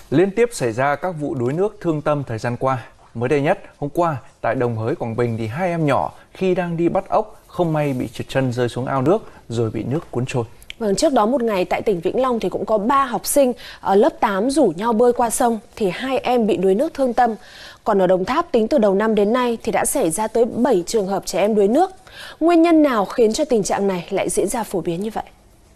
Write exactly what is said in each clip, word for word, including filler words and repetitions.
Liên tiếp xảy ra các vụ đuối nước thương tâm thời gian qua. Mới đây nhất, hôm qua, tại Đồng Hới, Quảng Bình thì hai em nhỏ khi đang đi bắt ốc không may bị trượt chân rơi xuống ao nước rồi bị nước cuốn trôi. Vâng, trước đó một ngày tại tỉnh Vĩnh Long thì cũng có ba học sinh ở lớp tám rủ nhau bơi qua sông thì hai em bị đuối nước thương tâm. Còn ở Đồng Tháp tính từ đầu năm đến nay thì đã xảy ra tới bảy trường hợp trẻ em đuối nước. Nguyên nhân nào khiến cho tình trạng này lại diễn ra phổ biến như vậy?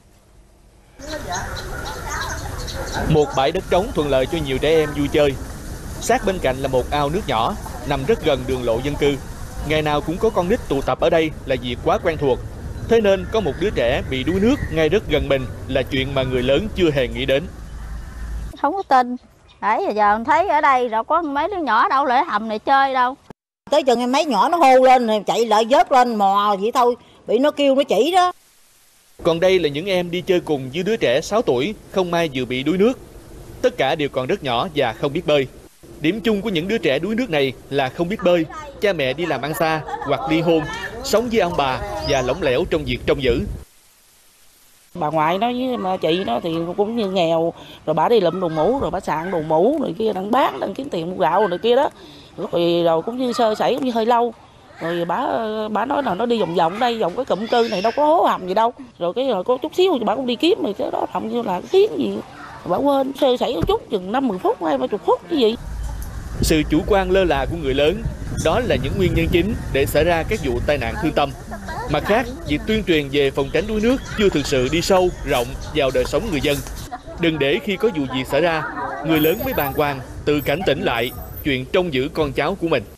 Một bãi đất trống thuận lợi cho nhiều trẻ em vui chơi. Sát bên cạnh là một ao nước nhỏ nằm rất gần đường lộ dân cư. Ngày nào cũng có con nít tụ tập ở đây là việc quá quen thuộc. Thế nên có một đứa trẻ bị đuối nước ngay rất gần mình là chuyện mà người lớn chưa hề nghĩ đến. Không có tin. Đấy, giờ thấy ở đây đâu có mấy đứa nhỏ đâu lại hầm này chơi đâu. Tới chừng em mấy nhỏ nó hô lên chạy lại vớt lên mò vậy thôi, bị nó kêu nó chỉ đó. Còn đây là những em đi chơi cùng với đứa trẻ sáu tuổi không may vừa bị đuối nước. Tất cả đều còn rất nhỏ và không biết bơi. Điểm chung của những đứa trẻ đuối nước này là không biết bơi, cha mẹ đi làm ăn xa hoặc ly hôn, sống với ông bà và lỏng lẻo trong việc trông giữ. Bà ngoại nó với chị nó thì cũng như nghèo, rồi bà đi lụm đồ mũ, rồi bà sạn đồ mũ, rồi kia đang bán, đang kiếm tiền mua gạo rồi kia đó. Rồi đầu cũng như sơ sẩy cũng như hơi lâu. Rồi bà bà nói là nó đi vòng vòng đây, vòng cái cụm cư này đâu có hố hầm gì đâu. Rồi cái rồi có chút xíu bà cũng đi kiếm rồi cái đó hầm như là tiếng gì. Bà quên sơ sẩy một chút chừng năm mười phút hay ba mươi phút cái gì. Sự chủ quan lơ là của người lớn, đó là những nguyên nhân chính để xảy ra các vụ tai nạn thương tâm. Mặt khác, việc tuyên truyền về phòng tránh đuối nước chưa thực sự đi sâu, rộng vào đời sống người dân. Đừng để khi có vụ việc xảy ra, người lớn mới bàng hoàng, tự cảnh tỉnh lại chuyện trông giữ con cháu của mình.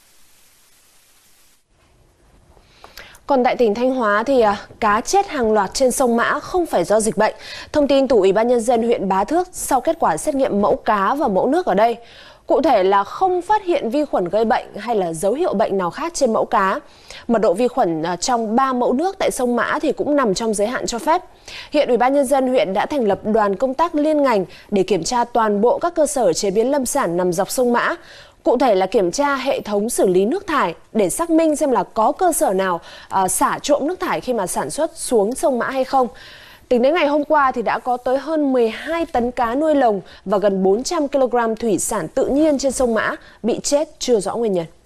Còn tại tỉnh Thanh Hóa thì à, cá chết hàng loạt trên sông Mã không phải do dịch bệnh. Thông tin từ Ủy ban Nhân dân huyện Bá Thước sau kết quả xét nghiệm mẫu cá và mẫu nước ở đây. Cụ thể là không phát hiện vi khuẩn gây bệnh hay là dấu hiệu bệnh nào khác trên mẫu cá. Mật độ vi khuẩn trong ba mẫu nước tại sông Mã thì cũng nằm trong giới hạn cho phép. Hiện Ủy ban Nhân dân huyện đã thành lập đoàn công tác liên ngành để kiểm tra toàn bộ các cơ sở chế biến lâm sản nằm dọc sông Mã. Cụ thể là kiểm tra hệ thống xử lý nước thải để xác minh xem là có cơ sở nào uh, xả trộm nước thải khi mà sản xuất xuống sông Mã hay không. Tính đến ngày hôm qua thì đã có tới hơn mười hai tấn cá nuôi lồng và gần bốn trăm ki lô gam thủy sản tự nhiên trên sông Mã bị chết chưa rõ nguyên nhân.